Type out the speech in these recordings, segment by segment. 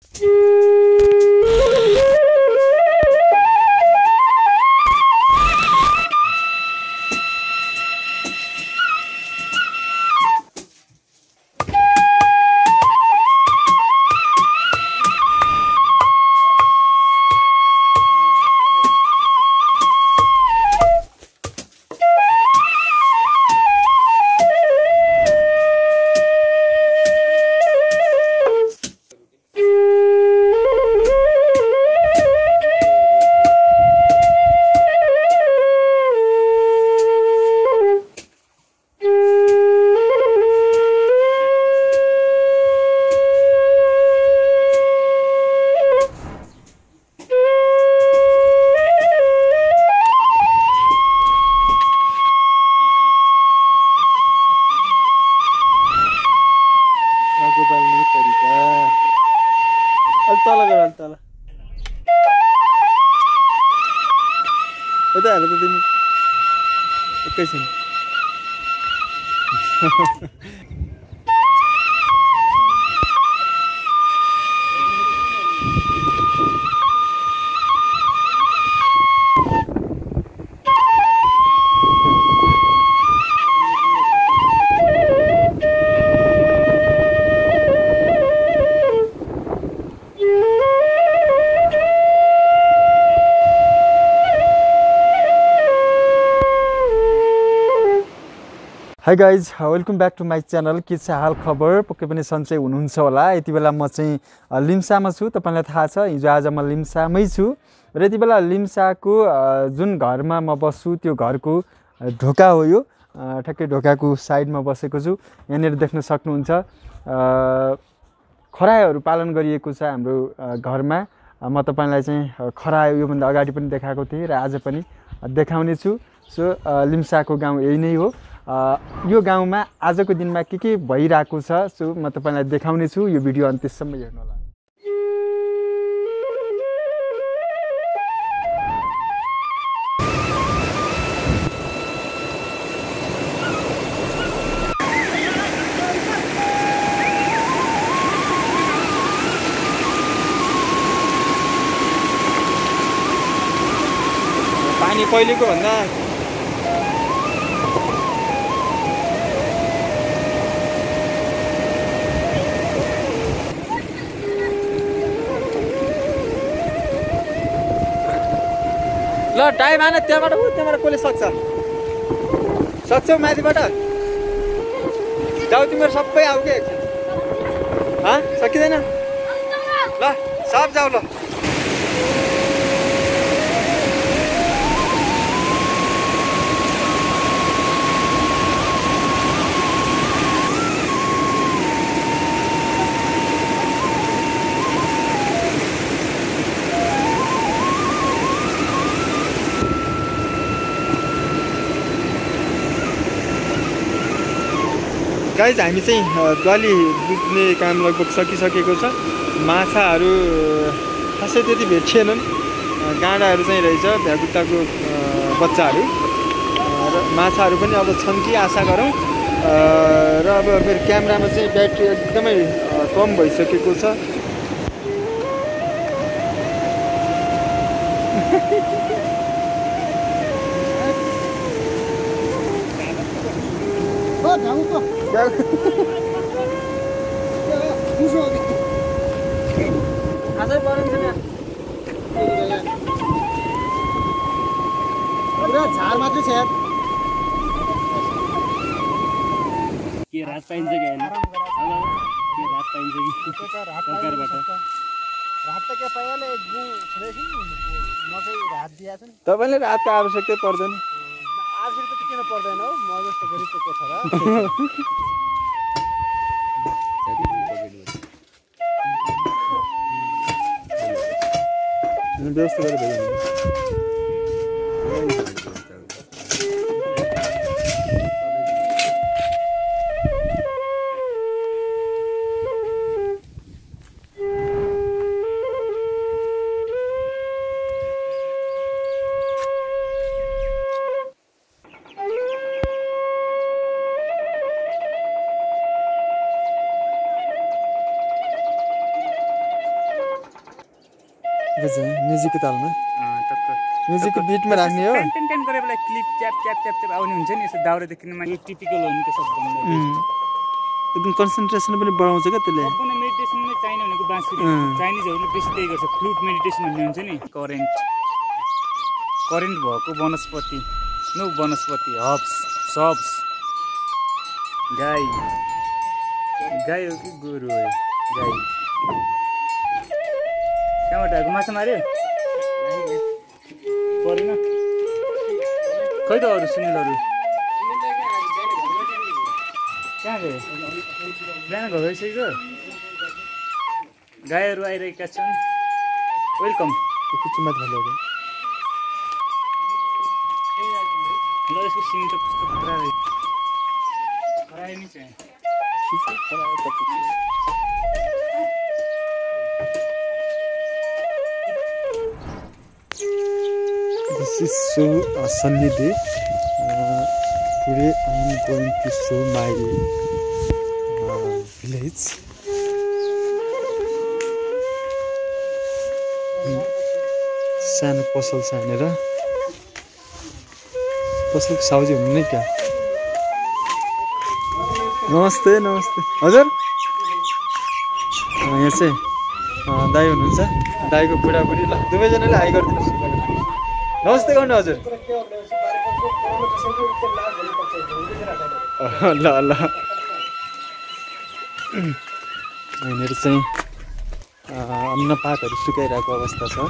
यता हेर त तिमी एकैछिन hi guys welcome back to my channel. के छ हाल खबर? पक्कै पनि सन्चै हुनुहुन्छ होला। यति बेला म चाहिँ लिम्सामा छु। तपाईँलाई थाहा छ हिजो आज म लिम्सामै छु र यति बेला लिम्साको जुन घरमा म बस्छु त्यो घरको ढोका हो यो। ठ्याक्कै ढोकाको साइडमा बसेको छु। यहाँनिर देख्न सक्नुहुन्छ खरायोहरू पालन गरिएको छ हाम्रो घरमा। म तपाईँलाई चाहिँ खरायो योभन्दा अगाडि पनि देखाएको थिएँ र आज पनि देखाउने छु। सो लिम्साको गाउँ यही नै हो। यो गाउँमा आजको दिनमा के भइरहेको छ सो म तपाईलाई देखाउने छु। यो भिडियो अन्त्यसम्म हेर्नु होला। पानी पहिलेको भन्दा ल टाइम आएन। त्यहाँबाट कसले सक्छौ माथिबाट जाऊ तिमीहरू सबै आऊ के सकिँदैन ल सब जाऊ ल। गाइज हामी चाहिँ गली बुझ्ने काम लगभग सकिसकेको छ। माछाहरू खासै त्यति भेटिएनन्। गाडाहरू चाहिँ रहेछ भ्यागुताको बच्चाहरू र माछाहरू पनि अब छन् कि आशा गरौँ। र अब मेरो क्यामेरामा चाहिँ ब्याट्री एकदमै कम भइसकेको छ। आजै परेन्छ नि पुरा झार मात्रै छ यार। के रात पाइन्छ कि हैन? के रात पाइन्छ कि सरकारबाट? रात त के पाइहाल्यो। एक गुँ छुदैछन् मकै रात दिएको छ नि। तपाईले रातको आवश्यकता पर्दैन। आवश्यकता त किन पर्दैन हो? म जस्तो गरिबको कोठा व्यवस्था गरेर म्युजिकको तालमा म्युजिकको बिटमा राख्ने हो टेन गरे बेला क्लिप च्याप च्याप च्याप च्याप आउने हुन्छ नि यसो दाउरा देखिनमा यो टिपिकल हो नि त्यो सब एकदम कन्सन्ट्रेसन पनि बढाउँछ क्या त्यसले सबभन्दा मेडिटेसनमै चाहिने भनेको बाँसुरी चाइनिजहरूले बेसी त्यही गर्छ फ्लुट मेडिटेसन भन्ने हुन्छ नि करेन्ट भएको वनस्पति नो वनस्पति हब्स सब्स गाई हो कि गोरु हो गाई कहाँबाट आएको माछा माऱ्यो परेन खै त अरू सुनिलहरू कहाँ गयो बिहान घर गइसक्यो गाईहरू आइरहेका छन् वेलकम कुचुमा थाल्यो ल यसको सिङ त कस्तो खरायो नि चाहिँ This is so sunny day. Today I am going to show my village. सानो पसल छ यहाँनिर पसलको साउजी हुनु क्या नमस्ते नमस्ते हजुर यहाँ चाहिँ दाई हुनुहुन्छ दाईको बुढाबुढी ल दुवैजनाले हाई गरिदिनुहोस् नमस्ते गर्नु हजुर ल ल यहाँनिर चाहिँ अन्नपातहरू सुकाइरहेको अवस्था छ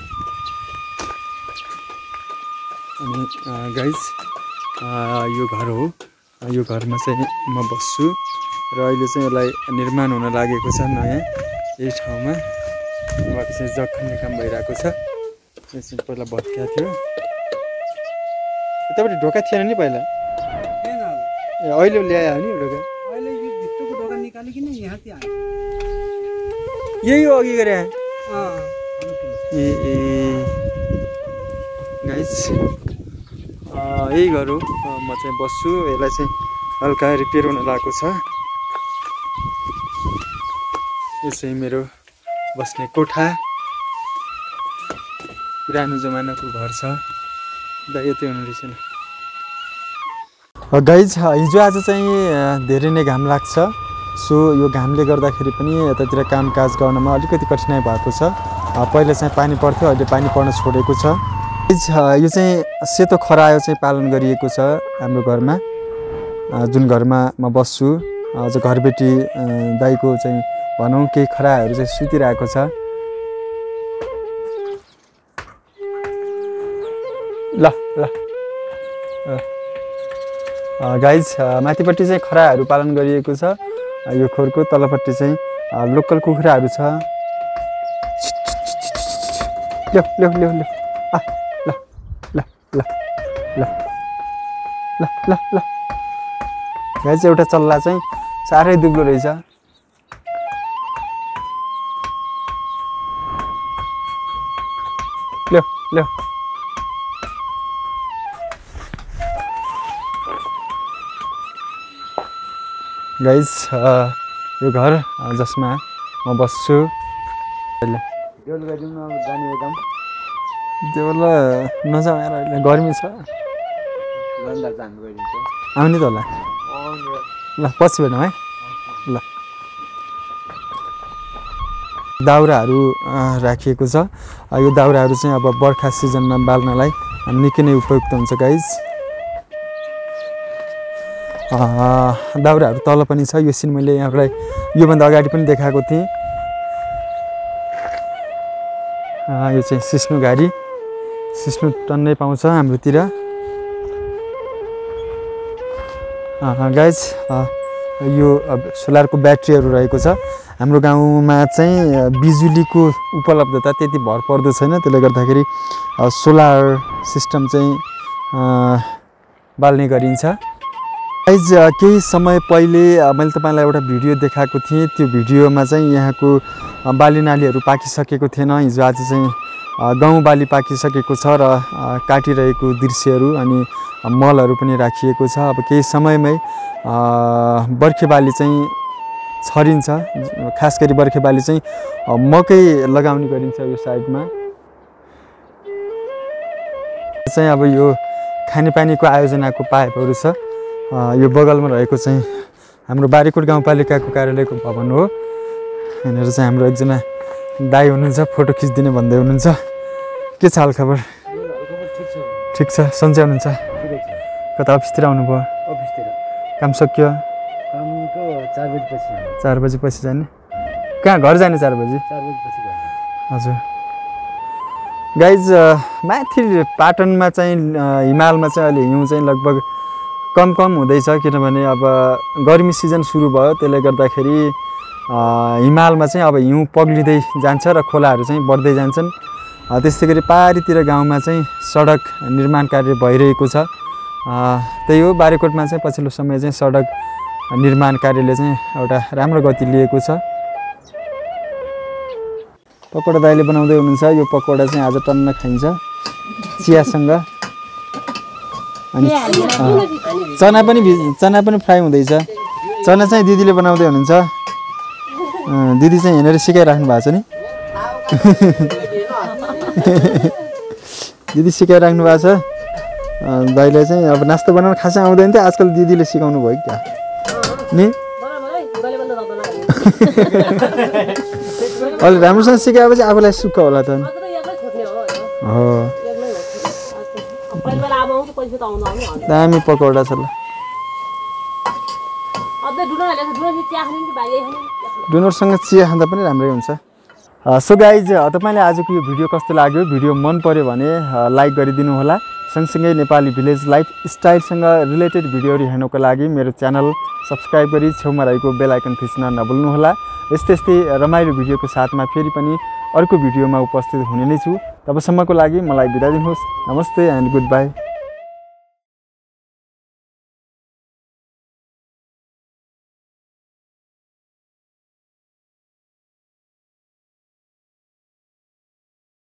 अनि गाइज यो घर हो यो घरमा चाहिँ म बस्छु र अहिले चाहिँ यसलाई निर्माण हुन लागेको छ नयाँ यही ठाउँमा उहाँको चाहिँ जग खन्ने काम भइरहेको छ यसमा पहिला भत्किया थियो यतापट्टि ढोका थिएन नि पहिला ए अहिले ल्यायो नि ढोका यही हो अघि गरे ए गाइज यही घर हो म चाहिँ बस्छु यसलाई चाहिँ हल्का रिपेयर हुन लागेको छ यो चाहिँ मेरो बस्ने कोठा पुरानो जमानाको घर छ दा यतै हुनु रहेछ गाइज हिजो आज चाहिँ धेरै नै घाम लाग्छ सो यो घामले गर्दाखेरि पनि यतातिर कामकाज गर्नमा अलिकति कठिनाइ भएको छ पहिला चाहिँ पानी पर्थ्यो अहिले पानी पर्न छोडेको छ यो चाहिँ सेतो खरायो चाहिँ पालन गरिएको छ हाम्रो घरमा जुन घरमा म बस्छु अझ घरबेटी दाइको चाहिँ भनौँ केही खरायोहरू चाहिँ सुतिरहेको छ ल ल गाइज माथिपट्टि चाहिँ खरायोहरू पालन गरिएको छ यो खोरको तलपट्टि चाहिँ लोकल कुखुराहरू छ ल्याउ ल्याउ ल्याउ ल्याउ ल ल ल ल ल ल ल गाइज एउटा चल्ला चाहिँ साह्रै दुब्लो रहेछ ल्याउ ल्याउ गाइज यो घर जसमा म बस्छु देउल नजाउँ यार अहिले गर्मी छ आउने त होला ल पछि भेटौँ है ल दाउराहरू राखिएको छ यो दाउराहरू चाहिँ अब बर्खा सिजनमा बाल्नलाई निकै नै उपयुक्त हुन्छ गाइज दाउराहरू तल पनि छ यो सिन मैले यहाँलाई योभन्दा अगाडि पनि देखाएको थिएँ यो चाहिँ सिस्नु गाडी सिस्नु टन्नै पाउँछ हाम्रोतिर गाइज यो सोलरको ब्याट्रीहरू रहेको छ हाम्रो गाउँमा चाहिँ बिजुलीको उपलब्धता त्यति भर पर्दो छैन त्यसले गर्दाखेरि सोलर सिस्टम चाहिँ बाल्ने गरिन्छ गाइज केही समय पहिले मैले तपाईँलाई एउटा भिडियो देखाएको थिएँ त्यो भिडियोमा चाहिँ यहाँको बाली नालीहरू पाकिसकेको थिएन हिजो आज चाहिँ गहुँ बाली पाकिसकेको छ र काटिरहेको दृश्यहरू अनि मलहरू पनि राखिएको छ अब केही समयमै बर्खे बाली चाहिँ छरिन्छ। खास गरी बर्खे बाली चाहिँ मकै लगाउने गरिन्छ यो साइडमा चाहिँ। अब यो खानेपानीको आयोजनाको पाइपहरू छ। यो बगलमा रहेको चाहिँ हाम्रो बारीकोट गाउँपालिकाको कार्यालयको भवन हो। यहाँनिर चाहिँ हाम्रो एकजना दाइ हुनुहुन्छ, फोटो खिचिदिने भन्दै हुनुहुन्छ। के छ हालखबर? ठिक छ। सन्चै हुनुहुन्छ? कता अफिसतिर आउनुभयो? अफिसतिर। काम सकियो? काम त 4 बजेपछि जाने। 4 बजेपछि जाने? कहाँ घर जाने 4 बजे? 4 बजेपछि घर जाने। हजुर गाइज, माथि पाटनमा चाहिँ हिमालमा चाहिँ अहिले हिउँ चाहिँ लगभग कम हुँदैछ, किनभने अब गर्मी सिजन सुरु भयो। त्यसले गर्दाखेरि हिमालमा चाहिँ अब हिउँ पग्लिँदै जान्छ र खोलाहरू चाहिँ बढ्दै जान्छन्। त्यस्तै गरी पारीतिर गाउँमा चाहिँ सडक निर्माण कार्य भइरहेको छ। त्यही हो, बारीकोटमा चाहिँ पछिल्लो समय चाहिँ सडक निर्माण कार्यले चाहिँ एउटा राम्रो गति लिएको छ। पकौडा दाइले बनाउँदै हुनुहुन्छ। यो पकौडा चाहिँ आज टन्न खाइन्छ चियासँग। अनि चना पनि फ्राई हुँदैछ। चना चाहिँ दिदीले बनाउँदै हुनुहुन्छ। दिदी चाहिँ हेरेर सिकाइराख्नु भएको छ नि। दिदी सिकाइराख्नु भएको छ। दाइले चाहिँ अब नास्ता बनाउन खासै आउँदैन थियो, आजकल दिदीले सिकाउनु भयो क्या नि। अलि राम्रोसँग सिकाएपछि आफूलाई सुख होला त। हो, दामी पकौडा छ। ल डुनरसँग चिया खाँदा पनि राम्रै हुन्छ। सो गाइज, तपाईँले आजको यो भिडियो कस्तो लाग्यो? भिडियो मन पर्यो भने लाइक गरिदिनु होला। सँगसँगै नेपाली भिलेज लाइफस्टाइलसँग रिलेटेड भिडियोहरू हेर्नको लागि मेरो च्यानल सब्सक्राइब गरी छेउमा रहेको बेल आइकन थिच्न नभुल्नुहोला। यस्तै रमाइलो भिडियोको साथमा फेरि पनि अर्को भिडियोमा उपस्थित हुने नै छु। तबसम्मको लागि मलाई बिदा दिनुहोस्। नमस्ते एन्ड गुड बाई।